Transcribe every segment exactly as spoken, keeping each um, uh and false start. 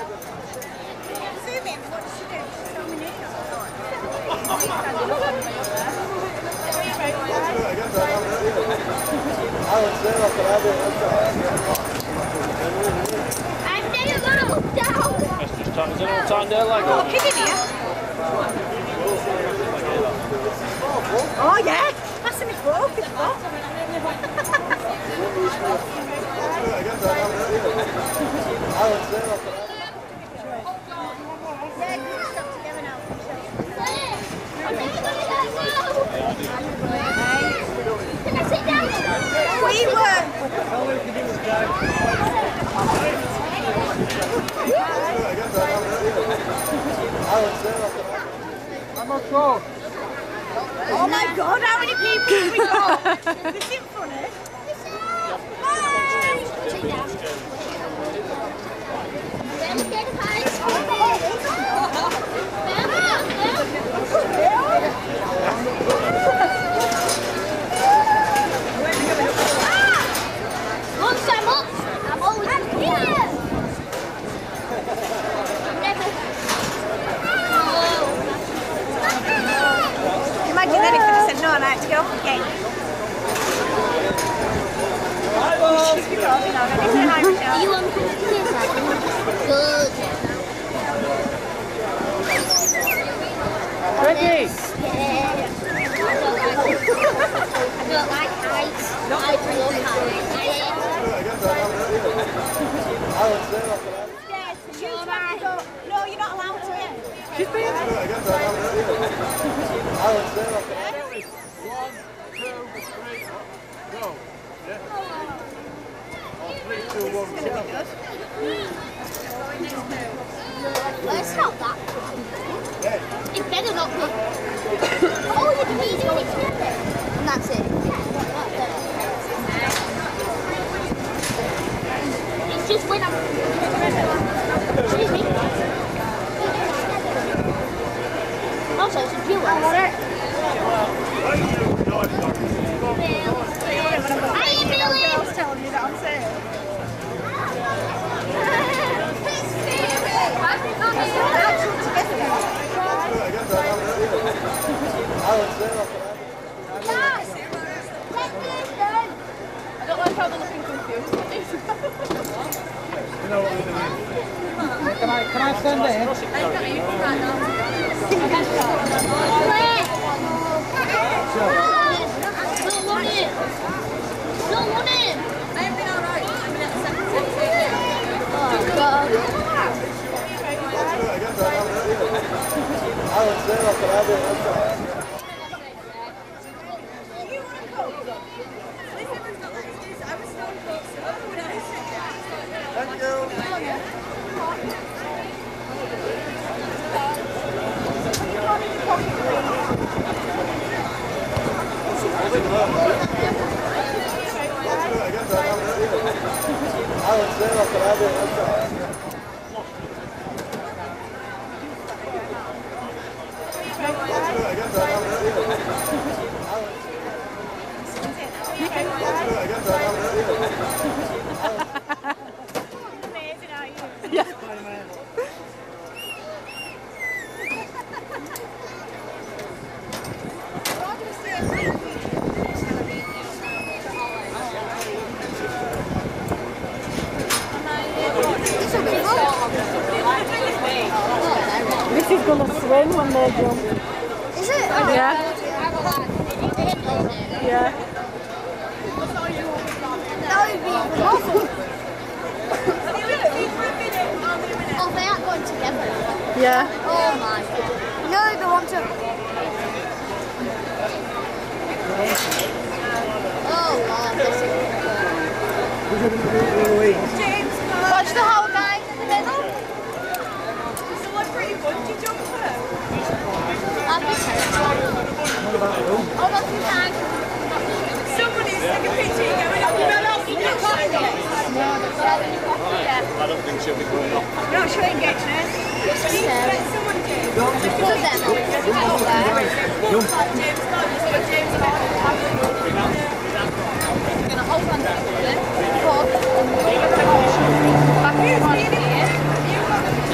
Zoom in, what does she do? She's so many I'm never gonna look down. That's just time. Is there no time there, like? Oh, kid in here. Oh yeah, passing me foot up, it's hot. Yeah, you can stop together now. Can I sit down? We were. I'm not sure. Oh my God, how many people have we got? This isn't funny. Once I'm up, I'm always here. Imagine then if they said no and I had to go again. She's recording already. Say hi, Michelle. You want me to do that? Good. Ready? Yeah. I don't like heights. No, I love heights. Choose one to go. No, you're not allowed to. She's been. One, two, three, go. Yeah. On three, two, one, go. Well, it's not that. It better not be. Oh, you can eat it together. And that's it. It's just when I'm... Excuse me. Also, it's a duo. I want it. Hiya, Billy! I was telling you that I'm saying. I don't like how they're looking confused. You know what we're doing? Can I, can I stand there? Don't want it. Don't want it. I've been alright. I've been at the second set. Oh, God. Thank you. Amazing, aren't you? Yeah. This is gonna swing when they jump. Is it? Yeah. Yeah. That would be awful. Oh, they aren't going together. Yeah. Oh my God. No, they want to. Oh Lord, this is James, Watch the whole guy in the middle. is someone pretty bungee jumper? I'll be Oh, that's the time. Somebody's taking a picture going up. No, no, you can't find it. I don't think she'll be going up. You're not sure you get it. Someone did. Who is that? James got James got We're going to hold on to it. Back here.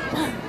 Bye.